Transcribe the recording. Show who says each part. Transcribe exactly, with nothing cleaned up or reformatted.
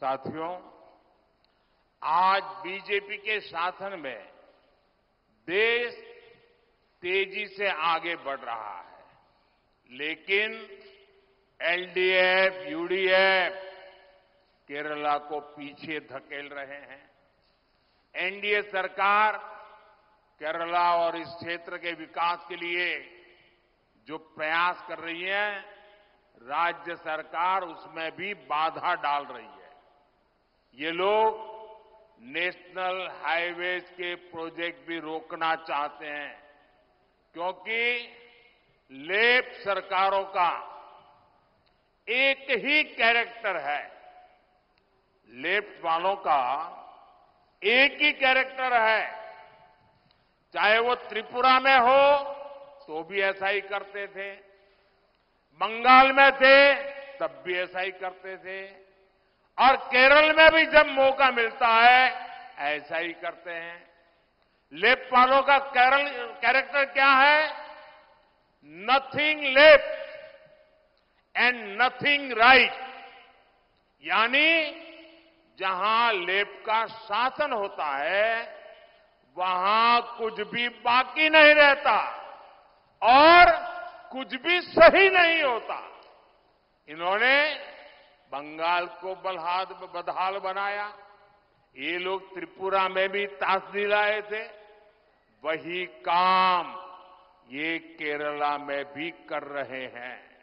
Speaker 1: साथियों, आज बीजेपी के शासन में देश तेजी से आगे बढ़ रहा है, लेकिन एलडीएफ, यूडीएफ केरला को पीछे धकेल रहे हैं। एनडीए सरकार केरला और इस क्षेत्र के विकास के लिए जो प्रयास कर रही है, राज्य सरकार उसमें भी बाधा डाल रही है। ये लोग नेशनल हाईवेज के प्रोजेक्ट भी रोकना चाहते हैं, क्योंकि लेफ्ट सरकारों का एक ही कैरेक्टर है। लेफ्ट वालों का एक ही कैरेक्टर है, चाहे वो त्रिपुरा में हो तो भी ऐसा ही करते थे, बंगाल में थे तब भी ऐसा ही करते थे, और केरल में भी जब मौका मिलता है ऐसा ही करते हैं। लेफ्ट वालों का केरल कैरेक्टर क्या है? Nothing left and nothing right, यानी जहां लेफ्ट का शासन होता है वहां कुछ भी बाकी नहीं रहता और कुछ भी सही नहीं होता। इन्होंने बंगाल को बलहाद बदहाल बनाया, ये लोग त्रिपुरा में भी ताश दिलाए थे, वही काम ये केरला में भी कर रहे हैं।